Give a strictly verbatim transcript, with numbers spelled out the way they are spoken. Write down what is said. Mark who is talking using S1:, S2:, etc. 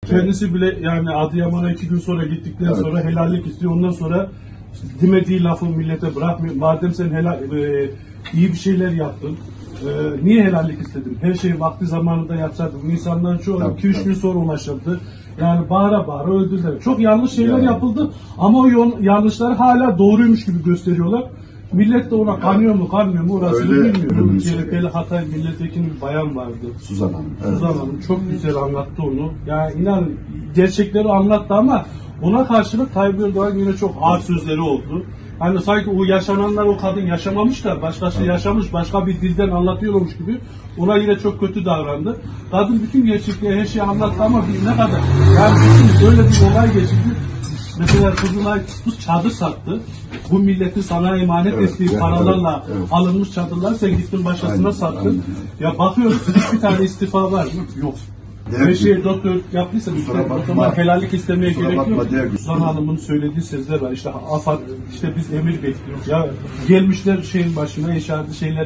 S1: Kendisi bile yani Adıyaman'a iki gün sonra gittikten evet. sonra helallik istiyor. Ondan sonra demediği lafı millete bırakmıyor. Madem sen helal, e, iyi bir şeyler yaptın, e, niye helallik istedin? Her şeyi vakti zamanında yapsaydın. İnsanların çoğu iki üç gün sonra ulaşıldı. Yani bağıra bağıra öldürdüler. Çok yanlış şeyler yani. yapıldı ama o yanlışları hala doğruymuş gibi gösteriyorlar. Millet de ona kanıyor mu kanmıyor mu orasını bilmiyor. C H P'li Hatay milletvekili bir bayan vardı.
S2: Suzan Hanım.
S1: Suzan evet. Hanım çok güzel anlattı onu. Yani inan gerçekleri anlattı ama ona karşılık Tayyip Erdoğan yine çok ağır sözleri oldu. Hani sanki o yaşananlar o kadın yaşamamış da başkası evet. yaşamış, başka bir dilden anlatıyormuş gibi ona yine çok kötü davrandı. Kadın bütün gerçekleri her şeyi anlattı ama biz ne kadar yani bütün böyle bir olay geçirdi. Mesela Kızılay bu çadır sattı. Bu milletin sana emanet evet, ettiği evet, paralarla evet, evet. alınmış çadırlar sen gittin başkasına sattın. Aynen. Ya bakıyoruz hiçbir tane istifa var mı? Yok. Her şeyi doktor yaptıysa o zaman helallik istemeye gerek yok. Suzan Hanım'ın söylediği sözler var. İşte AFAD, işte biz emir bekliyoruz. Ya gelmişler şeyin başına, inşaatı şeyler